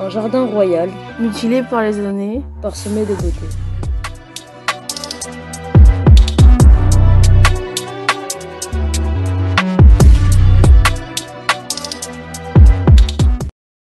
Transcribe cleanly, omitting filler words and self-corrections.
Un jardin royal, mutilé par les années, parsemé de beauté.